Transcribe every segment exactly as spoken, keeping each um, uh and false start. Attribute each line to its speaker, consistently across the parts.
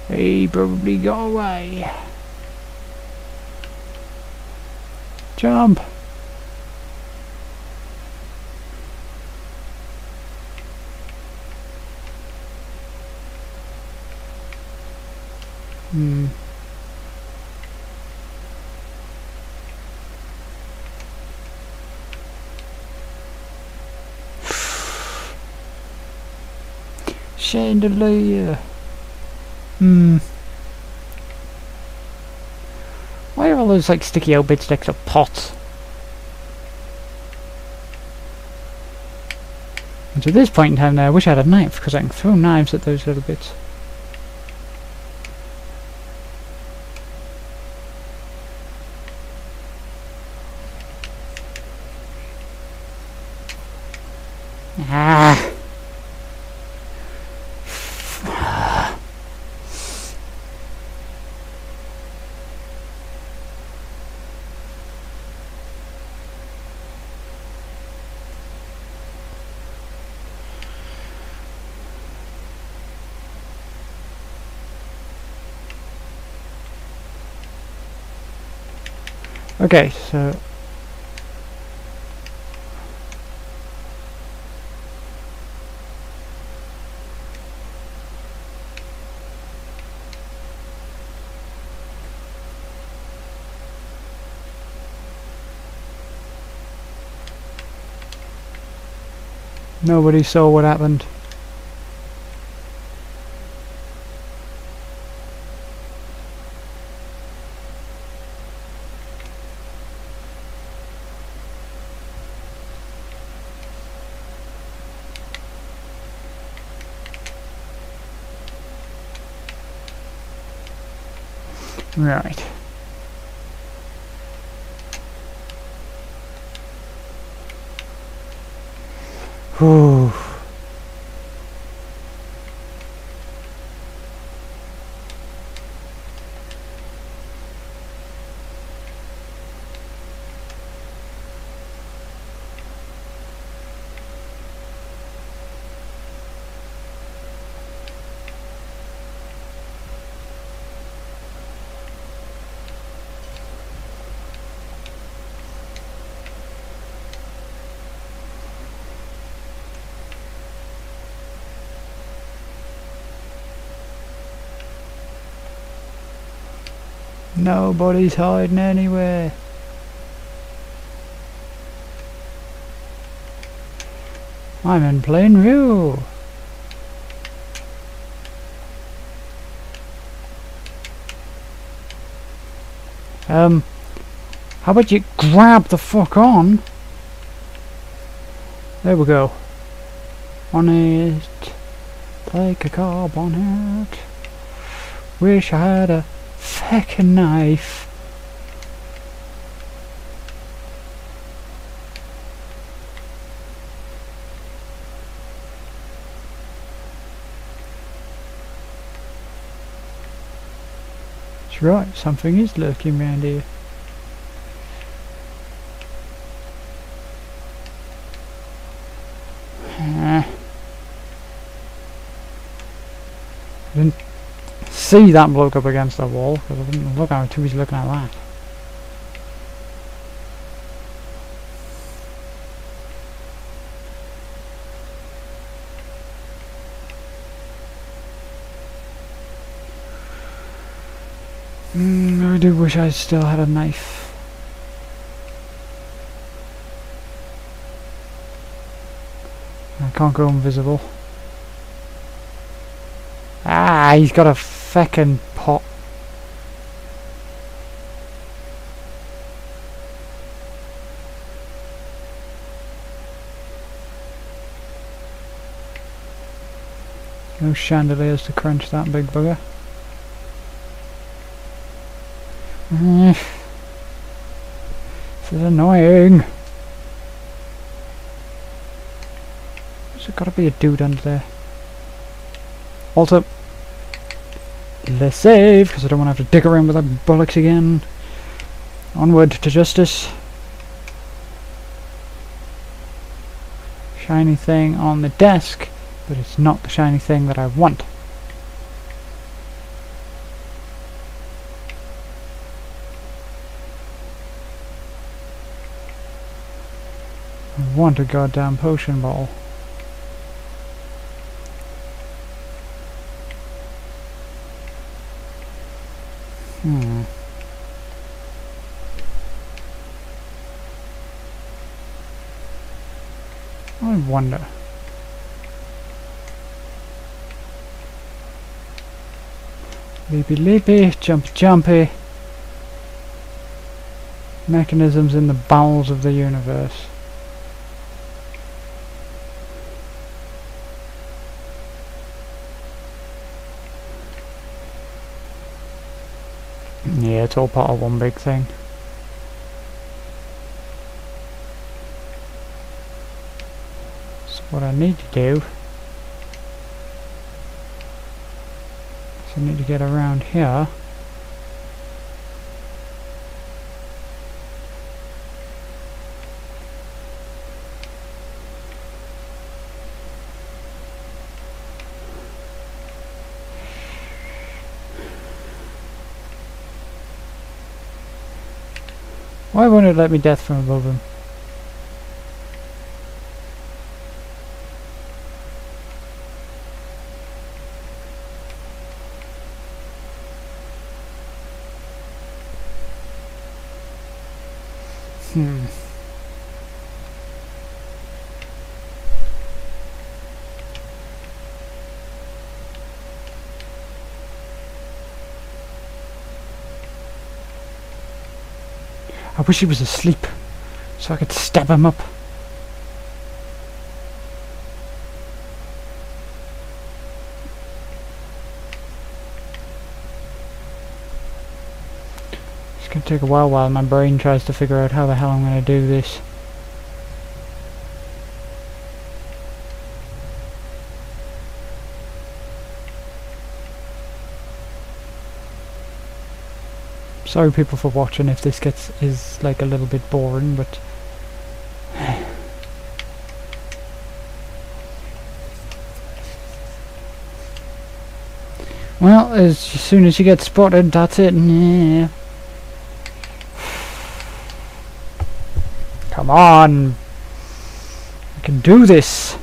Speaker 1: He probably got away. Jump! Hmm. Chandelier. Hmm. Why are all those like sticky out bits next to pots? And to this point in time now, I wish I had a knife, because I can throw knives at those little bits. Ah! Okay, so nobody saw what happened. Right. Whew. Nobody's hiding anywhere. I'm in plain view. Um, how about you grab the fuck on? There we go. On it, like a carb on it. Wish I had a feckin' knife. That's right, something is lurking around here. Uh, I didn't see that bloke up against the wall, because I didn't look at it, too busy looking at that. Mm, I do wish I still had a knife. I can't go invisible. Ah, he's got a feckin' pot. No chandeliers to crunch that big bugger. This is annoying. There's gotta be a dude under there. Also, let's save, because I don't want to have to dig around with that bollocks again. Onward to justice. Shiny thing on the desk, but it's not the shiny thing that I want. want a goddamn potion bottle. Hmm. I wonder. Leapy leapy, jumpy jumpy. Mechanisms in the bowels of the universe. Yeah, it's all part of one big thing. So what I need to do is I need to get around here. Why won't it let me death from above him? Hmm. I wish he was asleep, so I could stab him up. It's gonna take a while while my brain tries to figure out how the hell I'm gonna do this. Sorry people for watching if this gets is like a little bit boring, but well, as soon as you get spotted, that's it. Yeah. Come on, I can do this.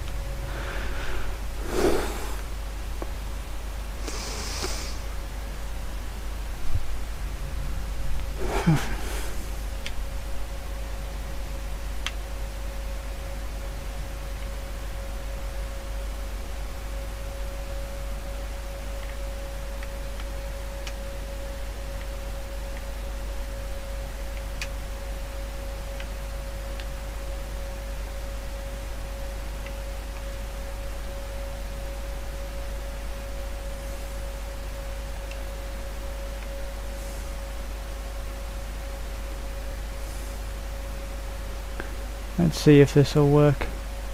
Speaker 1: Let's see if this will work.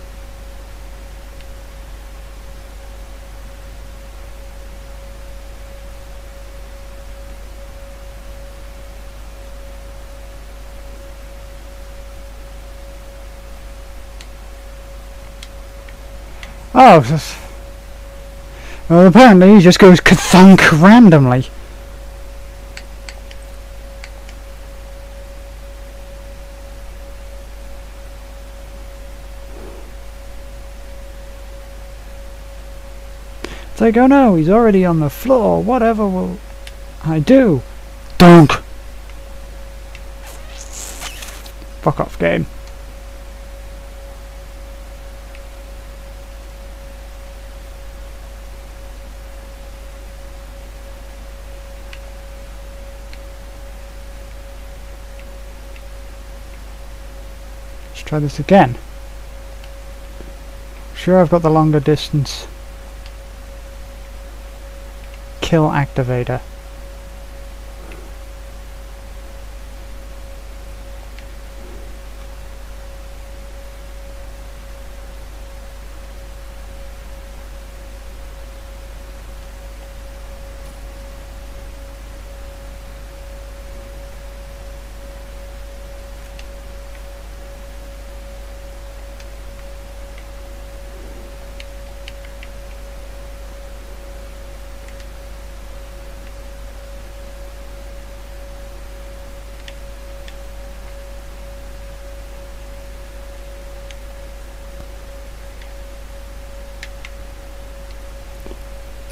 Speaker 1: Oh, just, well, apparently he just goes ka-thunk randomly. It's like, oh no, he's already on the floor, whatever will I do? Don't! Fuck off, game. Let's try this again. Sure, I've got the longer distance kill activator.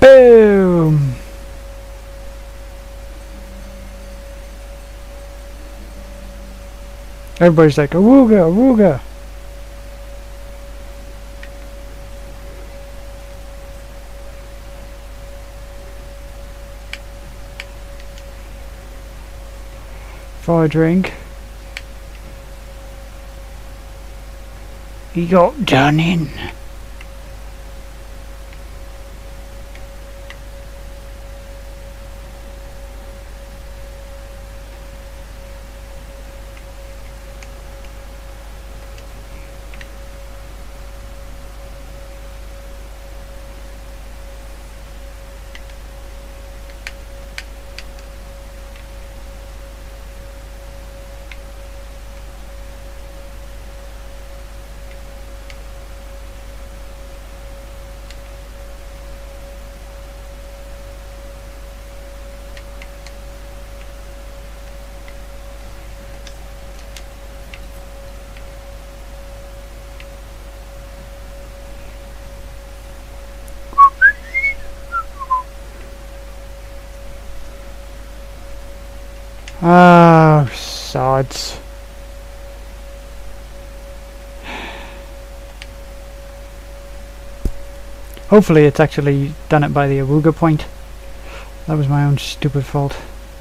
Speaker 1: Boom! Everybody's like, awooga, awooga! For a drink. He got done in. Oh, sods. Hopefully it's actually done it by the awooga point. That was my own stupid fault.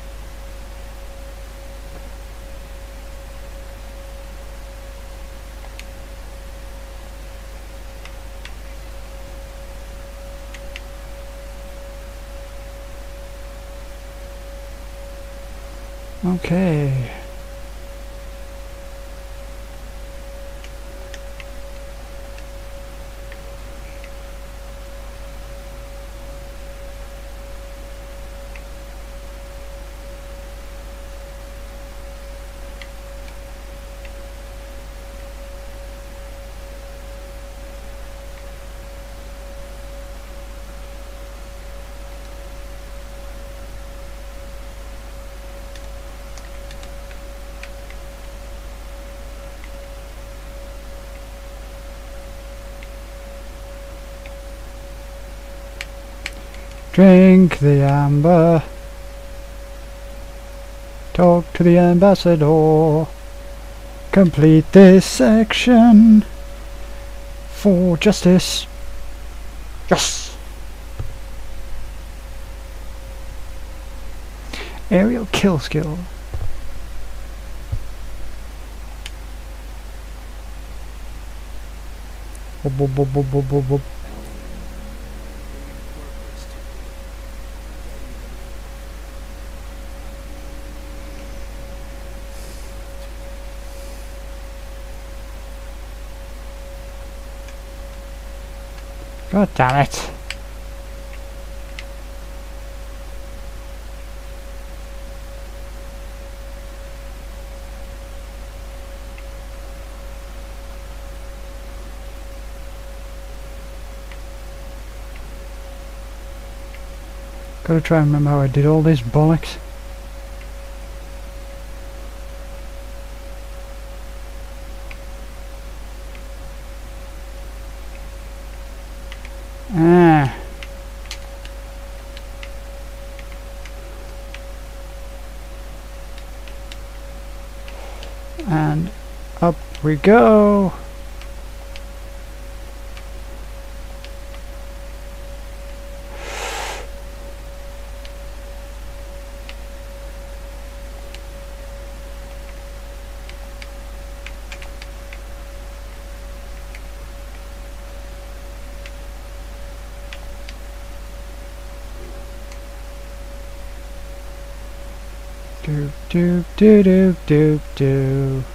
Speaker 1: Okay. Drink the amber. Talk to the ambassador. Complete this section for justice. Yes! Aerial kill skill. Boop, boop, boop, boop, boop, boop, boop. God damn it. Gotta try and remember how I did all this bollocks. Ah. And up we go. Do do do do do do.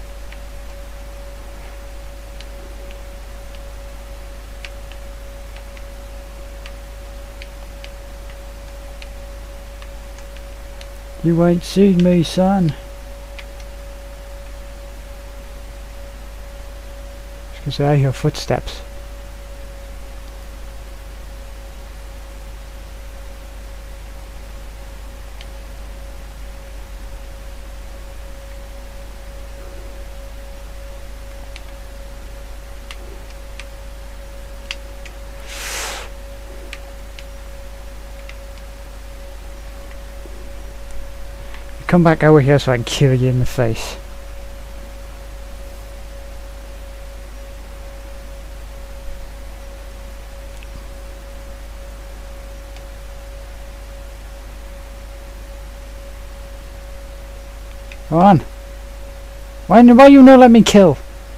Speaker 1: You ain't seen me, son. Just gonna say I hear footsteps. come back over here so I can kill you in the face. Come on. Why, why you not let me kill?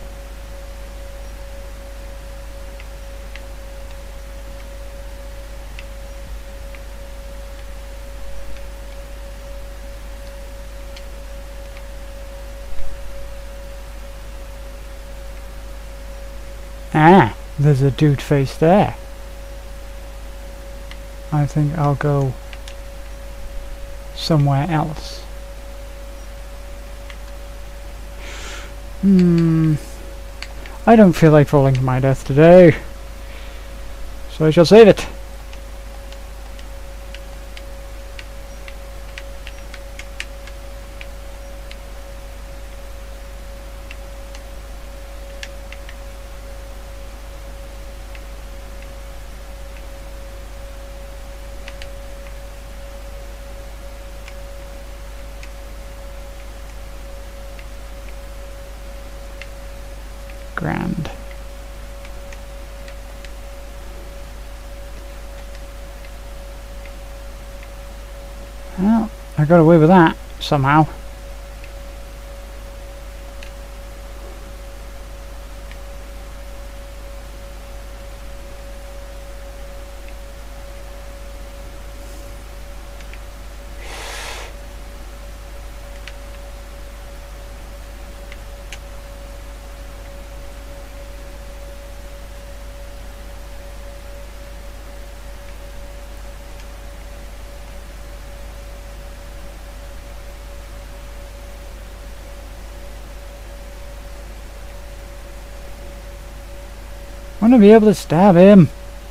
Speaker 1: Ah, there's a dude face there. I think I'll go somewhere else. Hmm. I don't feel like falling to my death today, so I shall save it. Grand. Well, I got away with that somehow. I want to be able to stab him.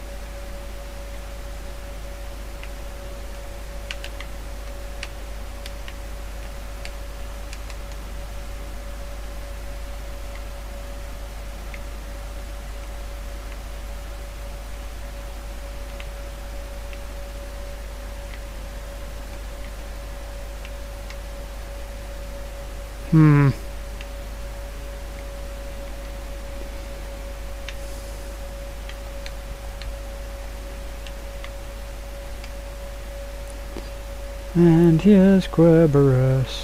Speaker 1: Hmm. And here's Cerberus.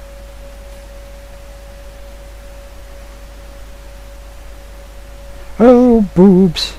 Speaker 1: Oh, boobs.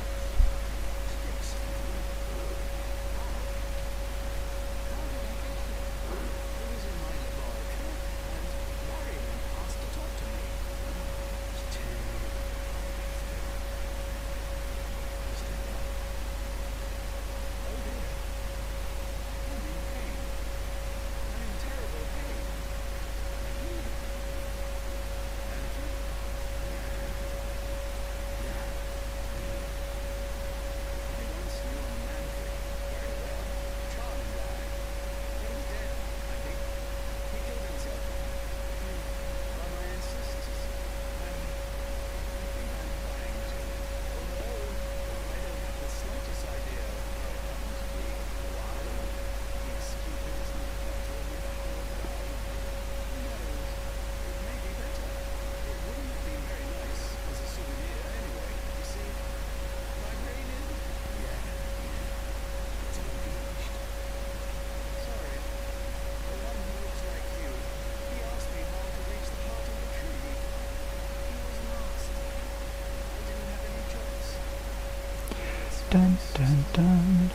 Speaker 1: Dun dun dun.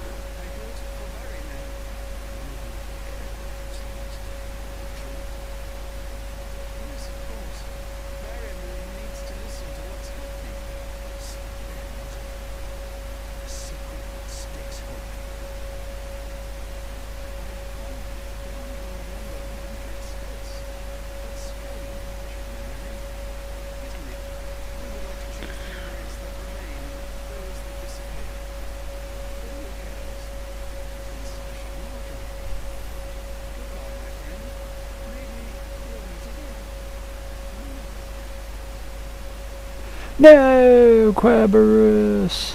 Speaker 1: No, Cerberus.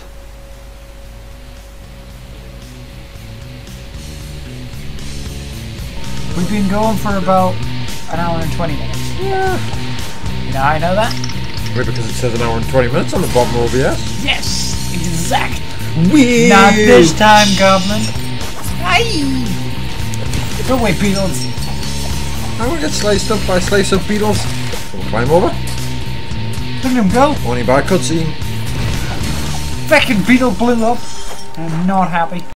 Speaker 1: We've been going for about an hour and twenty minutes.
Speaker 2: Yeah.
Speaker 1: You know how I know that?
Speaker 2: Wait, because it says an hour and twenty minutes on the bottom of O B S?
Speaker 1: Yes! Exact!
Speaker 2: Weird!
Speaker 1: Not this time, Goblin! Aye! Go away, beetles!
Speaker 2: I'm gonna get sliced up by slice up beetles. We'll climb over.
Speaker 1: Look at him go!
Speaker 2: Only bad cutscene.
Speaker 1: Fucking beetle blew up. I'm not happy.